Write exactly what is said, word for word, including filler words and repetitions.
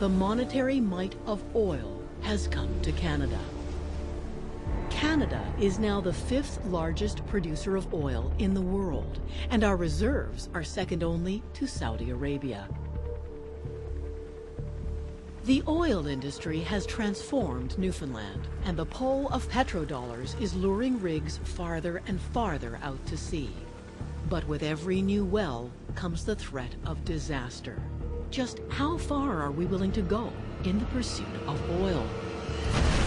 the monetary might of oil has come to Canada. Canada is now the fifth largest producer of oil in the world, and our reserves are second only to Saudi Arabia. The oil industry has transformed Newfoundland, and the pull of petrodollars is luring rigs farther and farther out to sea. But with every new well comes the threat of disaster. Just how far are we willing to go in the pursuit of oil?